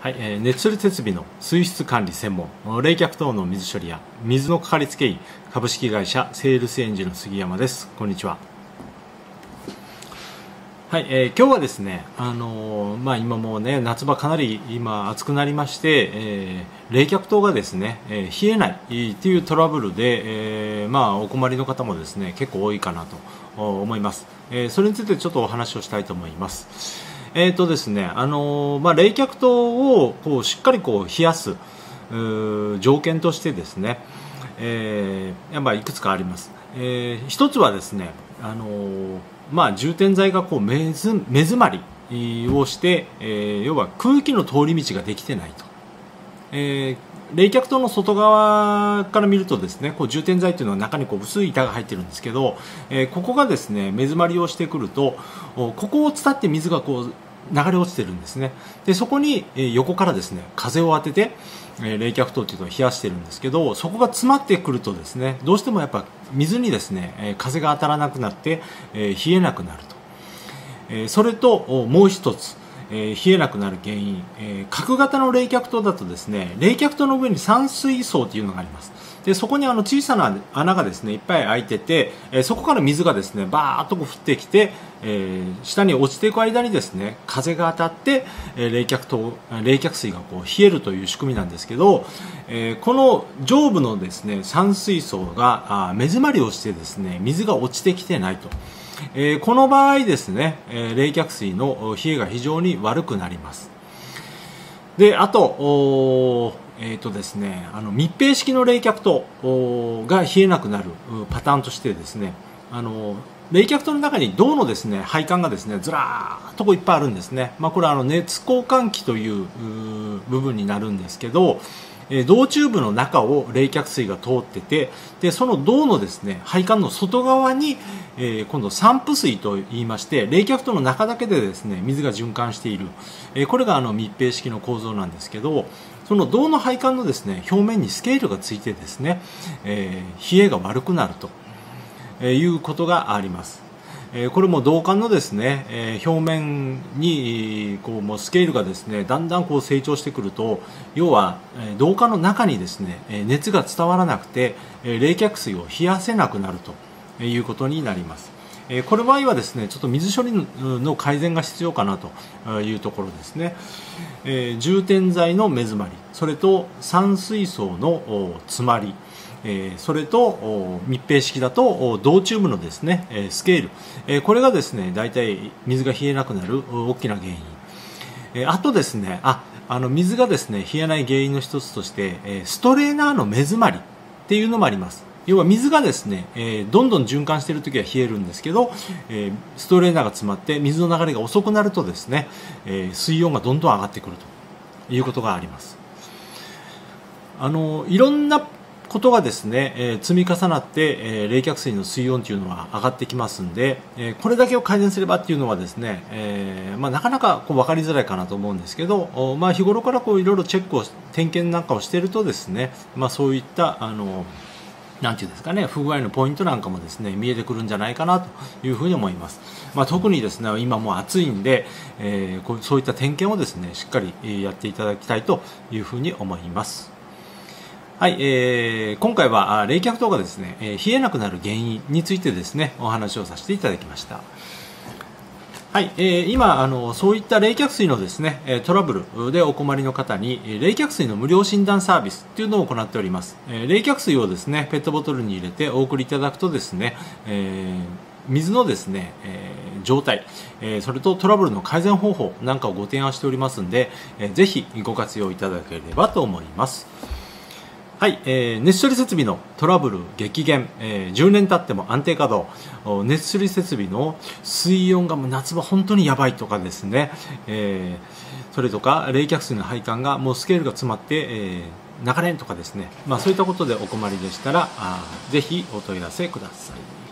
はい、熱処理設備の水質管理専門、冷却等の水処理や水のかかりつけ医株式会社セールスエンジンの杉山です。こんにちは。はい、今日はですね、今もうね夏場かなり今暑くなりまして、冷却灯がですね、冷えないっていうトラブルで、お困りの方もですね結構多いかなと思います。それについてちょっとお話をしたいと思います。ですね、冷却灯をこうしっかりこう冷やす条件としてですね、いくつかあります。一つはですね、充填剤がこう目詰まりをして、要は空気の通り道ができてないと。冷却灯の外側から見るとですね、こう充填剤というのは中にこう薄い板が入ってるんですけど、ここがですね目詰まりをしてくると、ここを伝って水がこう流れ落ちてるんですね。でそこに横からですね風を当てて冷却灯というのを冷やしてるんですけど、そこが詰まってくるとですね、どうしてもやっぱ水にですね風が当たらなくなって冷えなくなると。それともう一つ、冷えなくなる原因、角型の冷却灯だとですね、冷却灯の上に散水層というのがあります。でそこに小さな穴がですねいっぱい開いてて、そこから水がですねバーッと降ってきて、下に落ちていく間にですね風が当たって冷却水がこう冷えるという仕組みなんですけど、この上部のですね散水層が目詰まりをしてですね水が落ちてきてないと。この場合ですね、冷却水の冷えが非常に悪くなります。であとですね、密閉式の冷却灯が冷えなくなるパターンとしてですね、冷却灯の中に銅のですね配管がですねずらーっとこういっぱいあるんですね。これは熱交換器という部分になるんですけど、銅チューブの中を冷却水が通ってて、でその銅のですね配管の外側に、今度散布水といいまして、冷却灯の中だけでですね水が循環している、これが密閉式の構造なんですけど、その銅の配管のですね表面にスケールがついてですね、冷えが悪くなるということがあります。これも銅管のですね、表面にこうもうスケールがですねだんだんこう成長してくると、要は銅管の中にですね熱が伝わらなくて冷却水を冷やせなくなるということになります。これ場合はですねちょっと水処理の改善が必要かなというところですね。充填剤の目詰まり、それと散水層の詰まり、それと密閉式だと銅チューブのですねスケール、これがですねだいたい水が冷えなくなる大きな原因。あとですね水がですね冷えない原因の一つとしてストレーナーの目詰まりっていうのもあります。要は水がですねどんどん循環しているときは冷えるんですけど、ストレーナーが詰まって水の流れが遅くなるとですね水温がどんどん上がってくるということがあります。いろんなことがですね、積み重なって、冷却水の水温というのは上がってきますんで、これだけを改善すればっていうのはですね、なかなかこう分かりづらいかなと思うんですけど、日頃からこういろいろチェックを点検なんかをしているとですね、そういったなんていうんですかね、不具合のポイントなんかもですね見えてくるんじゃないかなというふうに思います。特にですね今もう暑いんで、そういった点検をですねしっかりやっていただきたいというふうに思います。はい、今回は冷却灯がですね冷えなくなる原因についてですねお話をさせていただきました。はい、今そういった冷却水のですねトラブルでお困りの方に冷却水の無料診断サービスというのを行っております。冷却水をですねペットボトルに入れてお送りいただくとですね、水のですね、状態、それとトラブルの改善方法なんかをご提案しておりますので、ぜひご活用いただければと思います。はい、熱処理設備のトラブル激減、10年経っても安定稼働、熱処理設備の水温がもう夏場本当にやばいとかですね、それとか冷却水の配管がもうスケールが詰まって、流れんとかですね、そういったことでお困りでしたらぜひお問い合わせください。